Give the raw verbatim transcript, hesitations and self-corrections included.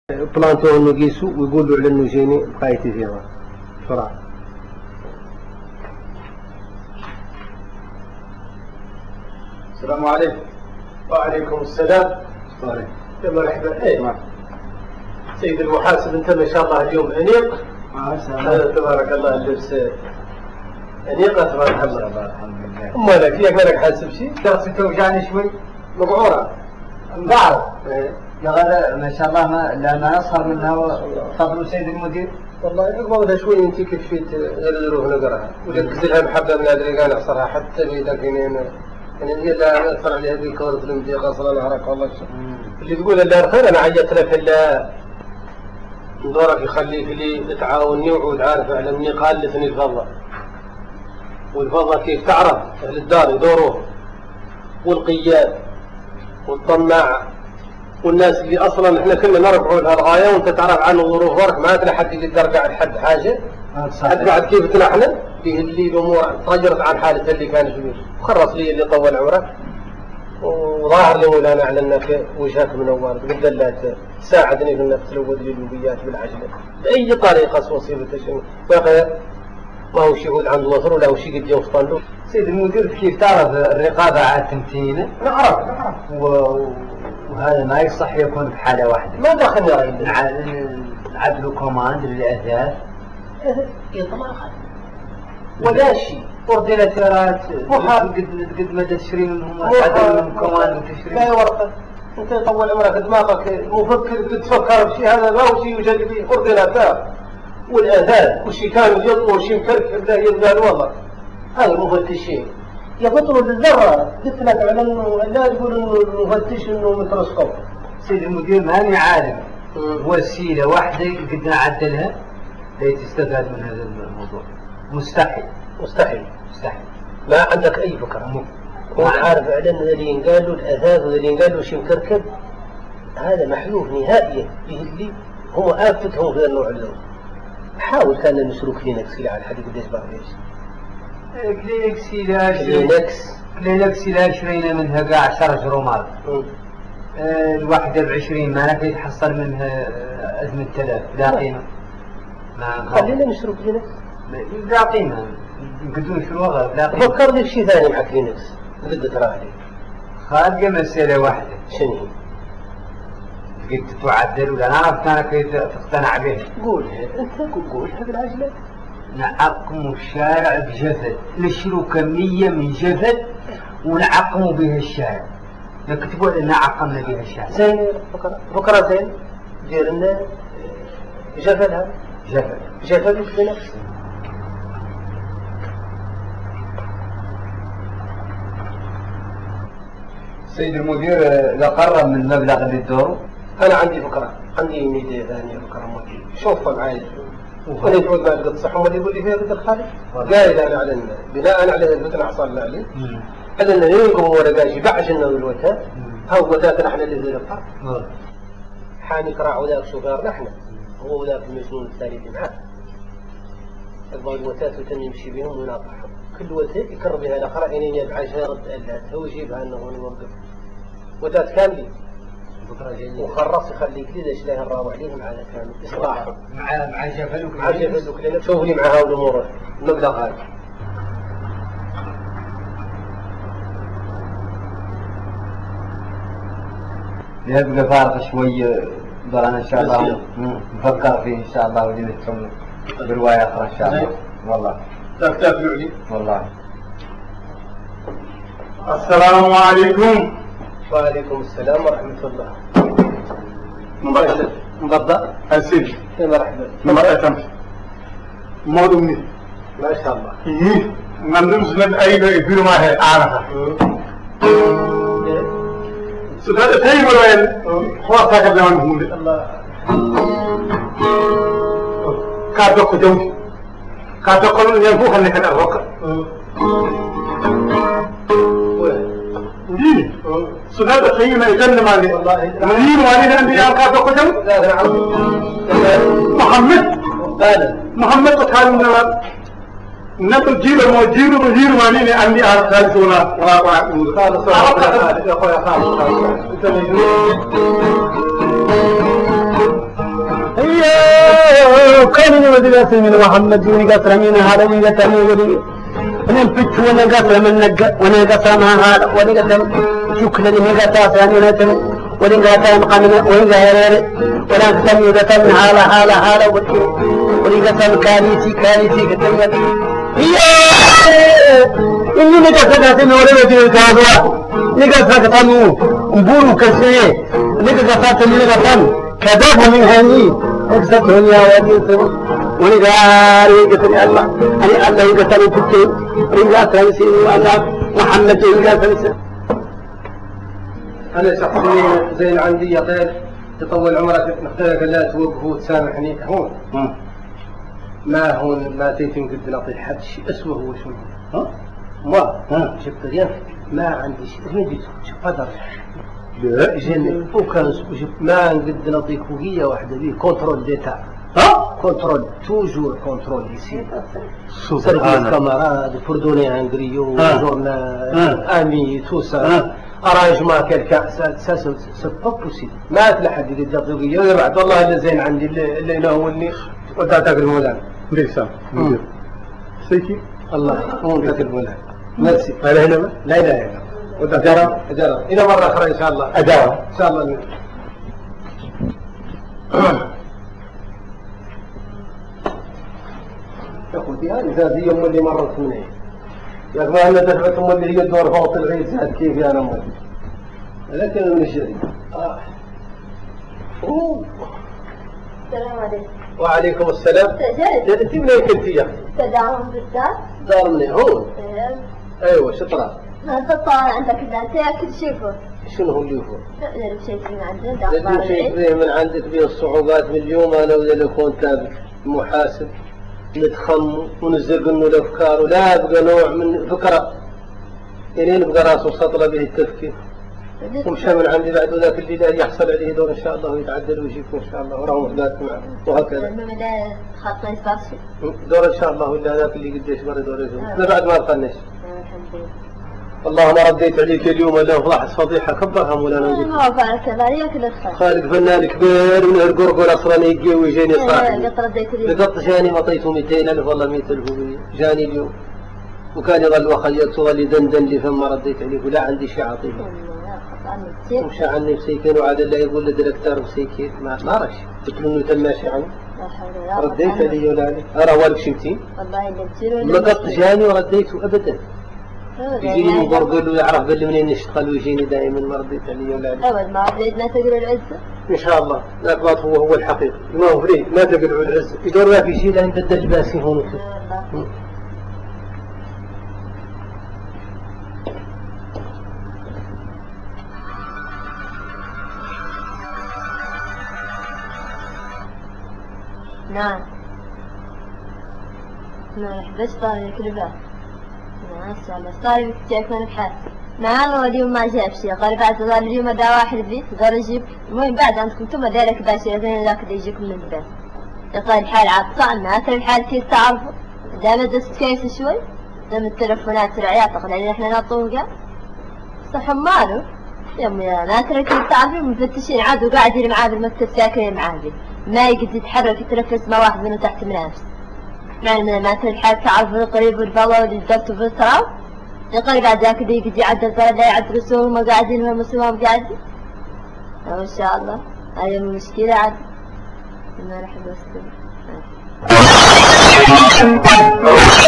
بلانتو انه يقيسوا ويقولوا على انه جيني بقايتي فيها بسرعه. السلام عليكم. وعليكم السلام. طيب يا مرحبا. ايه سيد المحاسب، انت ما شاء الله اليوم انيق. ما شاء الله تبارك الله، اللبس انيق تبارك الله. الحمد لله. امالك فيك مالك حاسب شيء؟ راسي توجعني شوي مقعوره. بعرف. ايه يا غدا ما شاء الله ما لا ما يصهر منها فضل سيد المدير. والله اقبضها شوي انت كيف فيت غير نروح نقراها وجدت لها محبه من هذه انا احصرها حتى بيدك هنا. يعني هي لا اثر على هذه الكورة المضيقه اصلا انا اعرف والله اللي تقول الله الخير. انا عيطت لك الا دورك يخليك لي تعاوني وعود عارف على مني قالتني الفضه والفضه كيف تعرف اهل الدار يدوروه والقياد والطماعه والناس اللي اصلا احنا كنا نرفعوا لها الغايه وانت تعرف عنه ظروف ورك ما تلاقي حد يقدر قاعد حد حاجه. حد بعد كيف احنا فيه اللي الامور تغيرت عن حالتها اللي كانت فيه. خرص لي اللي طول عمرك وظاهر لي مولانا على انك وجهك منور قد لا تساعدني في انك تلود لي الوبيات بالعجله باي طريقه وسيله شنو باقي ما هو شيء عنده وثر ولا هو شيء قد يوصل له. سيد المدير كيف تعرف الرقابه على التمثيل؟ نعرف نعرف وهذا ما يصح يكون في حاله واحده. ما دخلني رايي نعدلوا كوماند للاثاث اطلاقا ولا شيء. اورديناتورات محال قد قد ما تشتري منهم تعدل من كوماند وتشتري. لا ورقه انت طول عمرك دماغك مفكر تتفكر بشيء هذا ما هو شيء يوجد به اورديناتور والاثاث وشي كان يجط وشي مكركب لا يزال والله هذا المفتشين يبطلوا بالذره. قلت لك على انه لا تقول انه المفتش انه ميكروسكوب. سيد المدير ماني عالم وسيله واحده قد نعدلها لتستفاد من هذا الموضوع. مستحيل مستحيل مستحيل. ما عندك اي فكره. هو عارف على ان اللي ينقال له الاثاث واللي ينقال له شيء مكركب هذا محلوف نهائيا به اللي هم افتهم في النوع اللون. حاول كان نشرو كلينكس على الحديد قديش باغيش. كلينكس لا كلينكس كلينكس لا شرينا منها كاع عشرة جرومات. آه الواحدة بعشرين ما نقدر يتحصل منها أزمة تلاف لا قيمة. ما خلينا نشرو كلينكس لا قيمة نقدروا نشروها لا قيمة. فكرني بشيء ثاني مع كلينكس بدك ترى عليه. خارجة مسألة واحدة. شنو هي؟ قد تعدل ولا نعرف كان كيف تقتنع بها. قولها انت قولها بالعجلة. نعقموا الشارع بجفد، نشروا كمية من جفد ونعقموا بها الشارع. نكتبوا لنا عقمنا بها الشارع. زين فكرة فكرة زين. دير لنا جفدها جفد جفد بنفس. سيد المدير إذا قرب من المبلغ اللي تدوره. أنا عندي فكرة، عندي ميديا ثانية فكرة مودي. شوف معي وأنا يقول ما قد صح وما يقول لي فيها بدل خالد. قايل أنا على بناء على الفتنة حصلنا عليه. على أن نلقوا ورقة شيء بعشنا بالوتات. هاو وتات نحن اللي زي القطع. حاني كراع وذاك شوفار نحن. هو وذاك المجنون الثالث معاه. يبغى الوتات وتم يمشي بهم ويناطحهم. كل وتات يكرر بها الآخر عينين يبعى شارد ألات هو يجيبها أنه يوقف. وتات كاملين. وخرص يخليك لي ليش لا الراوع عليهم على كامل إصلاحهم. مع مع جفلك مع جفلك لنا شوف لي مع هاو الأمور المبلغ هذا. يبقى فارق شوي ضرنا إن شاء الله نفكر فيه إن شاء الله ولي نتكلم برواية أخرى إن شاء الله. والله. لا تتابعوا لي. والله. السلام عليكم. وعليكم السلام ورحمة الله. مبارك. مبارك. أسير. يا مرحبا. مبارك تمشي. مودمني. ما شاء الله. إيه. نندم سند أي في ما هي أعرفها. سؤال ثاني ولا خلاص هذا زمان هم. الله. كاتو كجوم. كاتو كلون ينفو خلنا كذا روك. إيه. سؤال ثاني ما يجن مالي. والله. مالي مالي عندي أنا كاتو كجوم. لا لا عم. محمد. لا محمد كان نقل جيل مو جيل مجيل ماني ne andi a salisona wala ko akku قال صلى الله عليه وسلم من ودرس من محمد ونقصر من هذا ونقصر من ولي ونبت ونقصر من نق ونقصر ما هذا ونقصر شكل ونقصر ثاني ونقصر ونقصر مقامنا ونقصر ولا نقصر ونقصر من هذا هذا هذا ونقصر كاليتي كاليتي كتير إني نقصر من ولا ودرس هذا نقصر كتامو نبورو كسيه نقصر من نقصر كذا من هني أكثر دنيا ودين ونقار يقتني الله أنا الله يقتني تكي رجع تنسي وأنا محمد يرجع تنسي. أنا شخصيا زين عندي يطير تطول عمرك نختارك لا توقف وتسامحني هون ما هون ما تيتم قد نعطي حد شيء أسوأ هو شنو ها ما ها شفت اليوم ما عندي شيء ما جيت قدر لا جن وكان ما قد نعطيك وهي واحدة بيه كنترول ديتا ها كنترول توجور كنترول يصير سيرفيس كاميرا فردوني انجريو جورنال امي توسا اراج ما كلكا ساسو سبوسيبل ما تلحق قد يعطيك وهي بعد والله اللي زين عندي اللي انا هو اللي ودعتك المولان ليس سيكي الله هو ذاك المولان ميرسي هذا هنا لا اله الا الله أجرب أجرب إلى مرة أخرى إن شاء الله أجرب إن شاء الله يا أخوتي هذه هذه أم اللي مرت مني يا أخوان أنا دفعت أم اللي هي الدور فوق العيد زاد كيف يا أم لكن من الشريك آه. السلام عليكم. وعليكم السلام. سجلت. أنت منين كنتي يا أخي؟ تداوم بالذات. دار منين هون؟ ايه. أيوه شطرة. ما تطلع عندك إذا أنت ياكل شيفه. شنو هو اللي يفوت؟ نجيب شيء من عندنا. نجيب شيء من عندك به الصعوبات من اليوم أنا ولا أكون تابع محاسب نتخم ونزق إنه الأفكار ولا يبقى نوع من فكرة يعني نبقى راسه سطلة به التفكير. ومشى من عندي بعد ذاك الليل يحصل عليه دور إن شاء الله ويتعدل ويجيكم إن شاء الله وراهم وحدات معه وهكذا. المهم خاطنا يصير دور إن شاء الله ولا ذاك اللي قديش مرة دور يجوم. لا بعد ما أرقنش. الحمد لله. والله ما رديت عليك اليوم الا فضحت فضيحه كبرها مولانا وجهك. ما فعل كذا ياكل الخير. خالد فنان كبير من القرقر اصلا يجي ويجيني صاحبي. قط رديت اليوم. لقط جاني وعطيته مئتين ألف والله مئة ألف جاني اليوم. وكان يظل وخيط يظل يدندن لي فما رديت عليه ولا عندي شيء اعطيه. ومشى عني مسيكين وعاد الله يقول للدكتور مسيكين ما ما رش قلت له انه تم ماشي عنه. رديت عليه ولا عليه؟ ارى والك شمتين؟ والله اللي بتصير لقط جاني ورديته ابدا. يجيني مقرقل ويعرف باللي منين يشتغل ويجيني دائما ما رديت عليه ولا عليه. ابد ما رديتنا تقرا العزه. ان شاء الله الاثبات هو هو الحقيقي ما هو فريق ما تقلعوا العزه يدور ما في شيء لان بدل الباسي هون نعم نعم بس طاري كلبات نعم سأل طاري بتجيك من الحال نعم هو اليوم ما جاب شيء قال بعد ظل اليوم دا واحد البيت قال يجيب المهم بعد عندكم ثم دارك باشي لكن ذاك اللي يجيكم من البيت يقال الحال عاد صعنا أكل الحال كيف تعرفوا دام دست كيس شوي دام التلفونات العيال تقول احنا نطوقة صح ماله يوم ناكل كيف تعرفوا مفتشين عاد وقاعدين معاه بالمكتب ساكنين معاه ما يقدر يتحرك يتنفس ما واحد منه تحت منافس مع ان ناكل الحال تعرفوا قريب والفضا والدكتور في التراب يقال بعد ذاك اللي يجي يعدل ترى لا يعدلوا وهم قاعدين وهم مسوهم قاعدين ما شاء الله هاي المشكلة عاد ما راح بس